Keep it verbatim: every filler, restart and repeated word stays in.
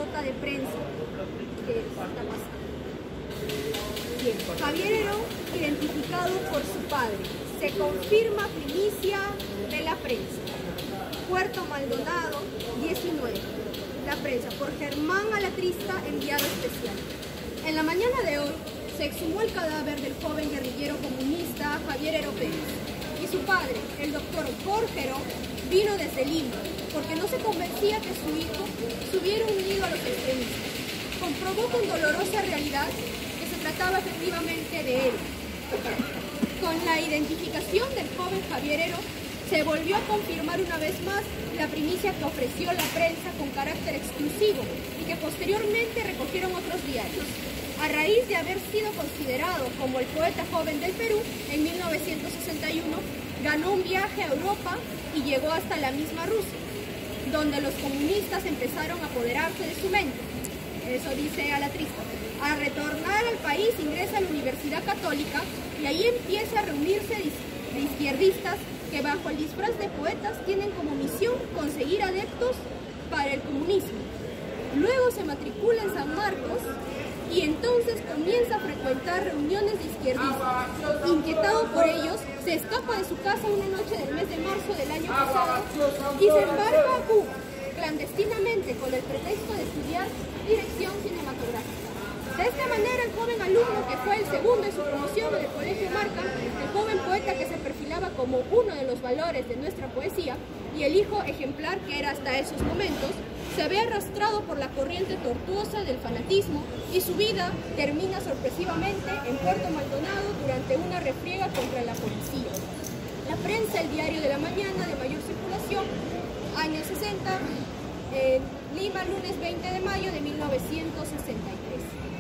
nota de prensa que está pasando. Bien, Javierero identificado por su padre. Se confirma primicia de la prensa. Puerto Maldonado, diecinueve. La prensa, por Germán Alatrista, enviado especial. En la mañana de hoy se exhumó el cadáver del joven guerrillero comunista Javierero Pérez. Y su padre, el doctor Jorgero, vino desde Lima, porque no se convencía que su hijo se hubiera unido a los extremistas. Comprobó con dolorosa realidad que se trataba efectivamente de él. Con la identificación del joven Javierero, se volvió a confirmar una vez más la primicia que ofreció la prensa con carácter exclusivo y que posteriormente recogieron otros diarios. A raíz de haber sido considerado como el poeta joven del Perú, en mil novecientos sesenta y uno ganó un viaje a Europa y llegó hasta la misma Rusia, donde los comunistas empezaron a apoderarse de su mente. Eso dice Alatrista. Al retornar al país ingresa a la Universidad Católica y ahí empieza a reunirse de izquierdistas que bajo el disfraz de poetas tienen como misión conseguir adeptos para el comunismo. Luego se matricula en San Marcos y entonces comienza a frecuentar reuniones de izquierdistas. Inquietado por ellos, se escapa de su casa una noche del mes de marzo del año pasado y se embarca a Cuba, clandestinamente con el pretexto de estudiar dirección cinematográfica. De esta manera, el joven alumno, que fue el segundo en su promoción en el Colegio Marca, el joven poeta que se perfilaba como uno de los valores de nuestra poesía, y el hijo ejemplar que era hasta esos momentos, se ve arrastrado por la corriente tortuosa del fanatismo y su vida termina sorpresivamente en Puerto Maldonado durante una refriega contra la policía. La prensa, el diario de la mañana de mayor circulación, años sesenta, eh, Lima, lunes veinte de mayo de mil novecientos sesenta y tres.